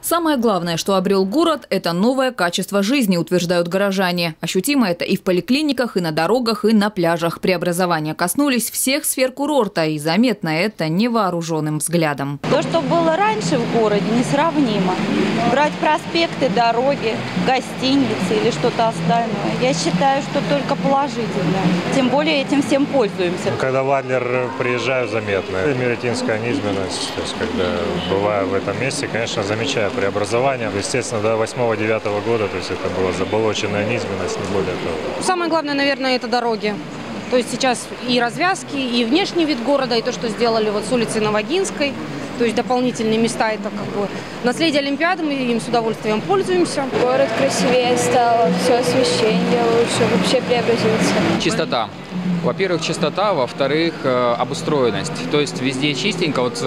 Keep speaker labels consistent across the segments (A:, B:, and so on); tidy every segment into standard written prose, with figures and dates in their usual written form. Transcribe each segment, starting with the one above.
A: Самое главное, что обрел город – это новое качество жизни, утверждают горожане. Ощутимо это и в поликлиниках, и на дорогах, и на пляжах. Преобразования коснулись всех сфер курорта, и заметно это невооруженным взглядом.
B: То, что было раньше в городе, несравнимо. Брать проспекты, дороги, гостиницы или что-то остальное. Я считаю, что только положительно. Тем более этим всем пользуемся.
C: Когда в Адлер приезжаю, заметно. Миротинская низменность, то есть когда бываю в этом месте, конечно, замечаю преобразование. Естественно, до 8-9 года, то есть это была заболоченная низменность, не более того.
D: Самое главное, наверное, это дороги. То есть сейчас и развязки, и внешний вид города, и то, что сделали вот с улицы Новогинской. То есть дополнительные места, это как бы наследие Олимпиады, мы им с удовольствием пользуемся.
E: Город красивее стал, все освещение лучше, вообще преобразился.
F: Чистота. Во-первых, чистота, во-вторых, обустроенность. То есть везде чистенько. Вот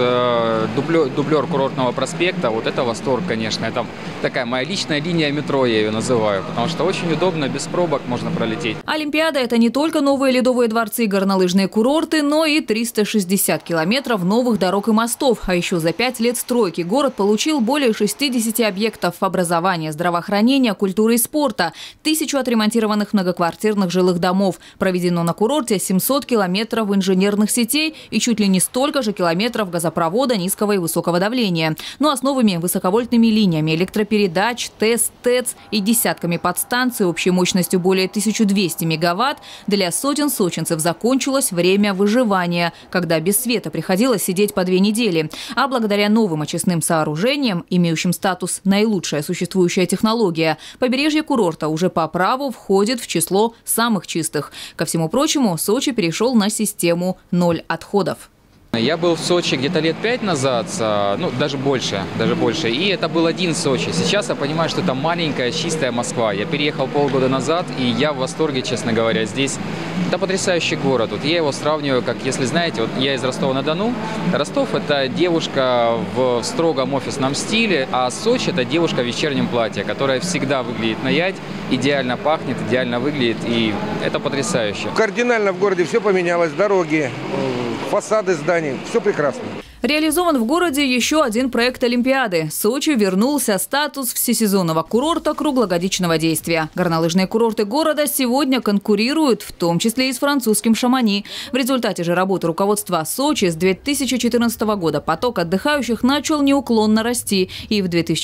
F: дублер курортного проспекта, вот это восторг, конечно. Это такая моя личная линия метро, я ее называю, потому что очень удобно, без пробок можно пролететь.
A: Олимпиада – это не только новые ледовые дворцы и горнолыжные курорты, но и 360 километров новых дорог и мостов. А еще за 5 лет стройки город получил более 60 объектов образования, здравоохранения, культуры и спорта, 1000 отремонтированных многоквартирных жилых домов. Проведено на курорте 700 километров инженерных сетей и чуть ли не столько же километров газопровода низкого и высокого давления. Ну а с новыми высоковольтными линиями электропередач, ТЭС, ТЭЦ и десятками подстанций общей мощностью более 1200 мегаватт для сотен сочинцев закончилось время выживания, когда без света приходилось сидеть по 2 недели. А благодаря новым очистным сооружениям, имеющим статус «наилучшая существующая технология», побережье курорта уже по праву входит в число самых чистых. Ко всему прочему, Сочи перешел на систему 0 отходов.
F: Я был в Сочи где-то лет 5 назад, ну даже больше, и это был один Сочи. Сейчас я понимаю, что это маленькая, чистая Москва. Я переехал полгода назад, и я в восторге, честно говоря. Здесь это потрясающий город. Вот я его сравниваю, как, если знаете, вот я из Ростова-на-Дону. Ростов – это девушка в строгом офисном стиле, а Сочи – это девушка в вечернем платье, которая всегда выглядит на ять, идеально пахнет, идеально выглядит, и это потрясающе.
G: Кардинально в городе все поменялось, дороги, фасады зданий. Все прекрасно.
A: Реализован в городе еще один проект Олимпиады. Сочи вернулся статус всесезонного курорта круглогодичного действия. Горнолыжные курорты города сегодня конкурируют, в том числе и с французским Шамани. В результате же работы руководства Сочи с 2014 года поток отдыхающих начал неуклонно расти. И в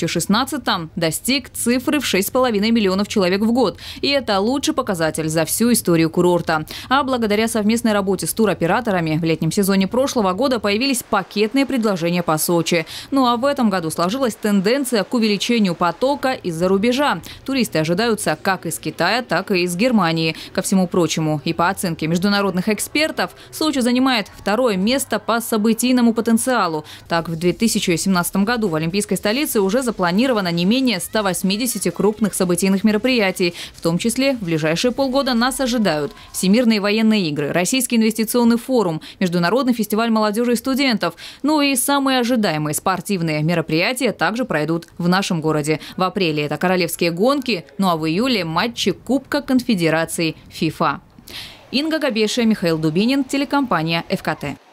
A: 2016-м достиг цифры в 6,5 миллионов человек в год. И это лучший показатель за всю историю курорта. А благодаря совместной работе с туроператорами в летнем сезоне прошлого года появились пакеты предложения по Сочи. Ну а в этом году сложилась тенденция к увеличению потока из-за рубежа. Туристы ожидаются как из Китая, так и из Германии. Ко всему прочему, и по оценке международных экспертов, Сочи занимает 2-е место по событийному потенциалу. Так, в 2017 году в Олимпийской столице уже запланировано не менее 180 крупных событийных мероприятий. В том числе в ближайшие полгода нас ожидают Всемирные военные игры, Российский инвестиционный форум, Международный фестиваль молодежи и студентов. Ну и самые ожидаемые спортивные мероприятия также пройдут в нашем городе. В апреле это королевские гонки, ну а в июле матчи Кубка Конфедерации ФИФА. Инга Габешия, Михаил Дубинин, телекомпания ФКТ.